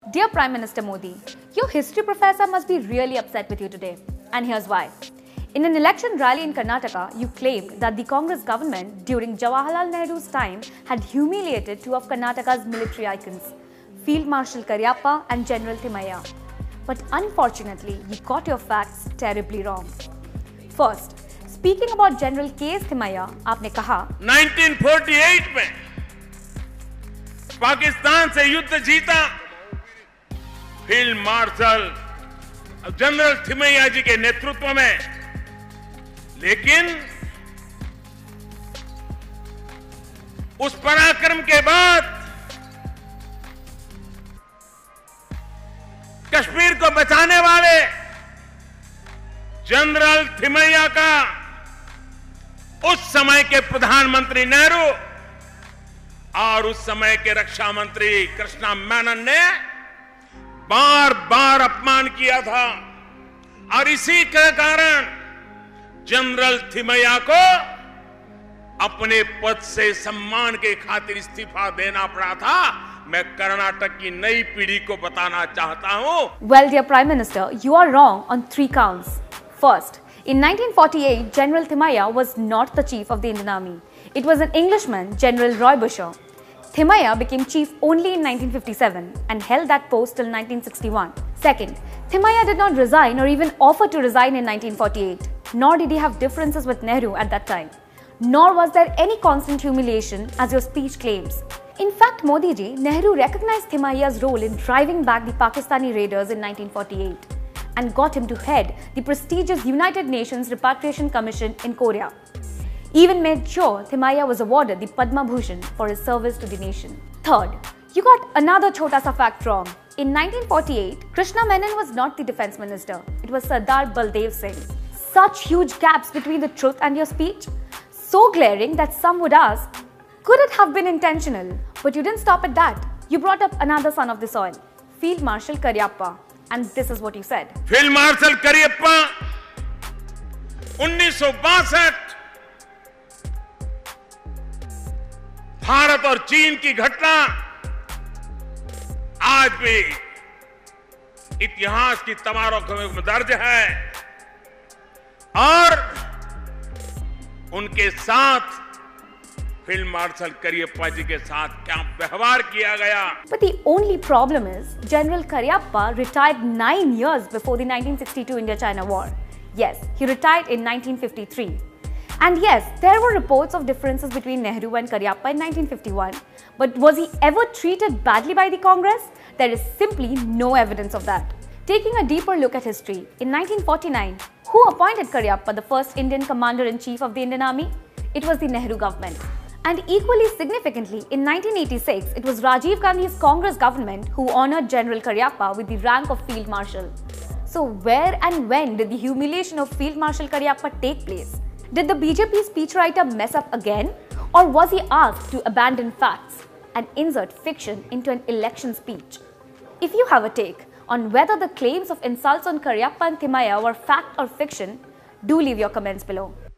Dear Prime Minister Modi, your history professor must be really upset with you today. And here's why. In an election rally in Karnataka, you claimed that the Congress government during Jawaharlal Nehru's time had humiliated two of Karnataka's military icons, Field Marshal Cariappa and General Thimayya. But unfortunately, you got your facts terribly wrong. First, speaking about General K.S. Thimayya, आपने कहा 1948 में पाकिस्तान से युद्ध जीता field marshal general Thimayya ji के नेतृत्व में, लेकिन उस पराक्रम के बाद कश्मीर को बचाने वाले जनरल थिमैया का उस समय के प्रधानमंत्री नेहरू और उस समय के रक्षा मंत्री कृष्णा मेनन ने बार बार अपमान किया था और इसी के कारण जनरल थिमैया को अपने पद से सम्मान के खातिर इस्तीफा देना पड़ा था। मैं कर्नाटक की नई पीढ़ी को बताना चाहता हूं। Well, dear Prime Minister, you are wrong on 3 counts. First, in 1948, General Thimayya was not the chief of the Indian Army. It was an Englishman, General Roy Bussher. Thimayya became chief only in 1957 and held that post till 1961. Second, Thimayya did not resign or even offer to resign in 1948, nor did he have differences with Nehru at that time. Nor was there any constant humiliation as your speech claims. In fact, Modi ji, Nehru recognized Thimayya's role in driving back the Pakistani raiders in 1948 and got him to head the prestigious United Nations Repatriation Commission in Korea. Even made sure Thimayya was awarded the Padma Bhushan for his service to the nation. Third, you got another chota sa fact wrong. In 1948, Krishna Menon was not the defense minister. It was Sardar Baldev Singh. Such huge gaps between the truth and your speech? So glaring that some would ask, could it have been intentional? But you didn't stop at that. You brought up another son of the soil, Field Marshal Cariappa. And this is what you said. Field Marshal Cariappa 1962 Bharat और चीन की घटना आज भी इतिहास की तमारों में दर्ज है और उनके साथ फील्ड मार्शल करियप्पा जी के साथ क्या व्यवहार किया गया. But the only problem is General Cariappa retired 9 years before the 1962 India-China War. Yes, he retired in 1953. And yes, there were reports of differences between Nehru and Cariappa in 1951. But was he ever treated badly by the Congress? There is simply no evidence of that. Taking a deeper look at history, in 1949, who appointed Cariappa the first Indian Commander-in-Chief of the Indian Army? It was the Nehru government. And equally significantly, in 1986, it was Rajiv Gandhi's Congress government who honored General Cariappa with the rank of Field Marshal. So where and when did the humiliation of Field Marshal Cariappa take place? Did the BJP speechwriter mess up again? Or was he asked to abandon facts and insert fiction into an election speech? If you have a take on whether the claims of insults on Cariappa and Thimayya were fact or fiction, do leave your comments below.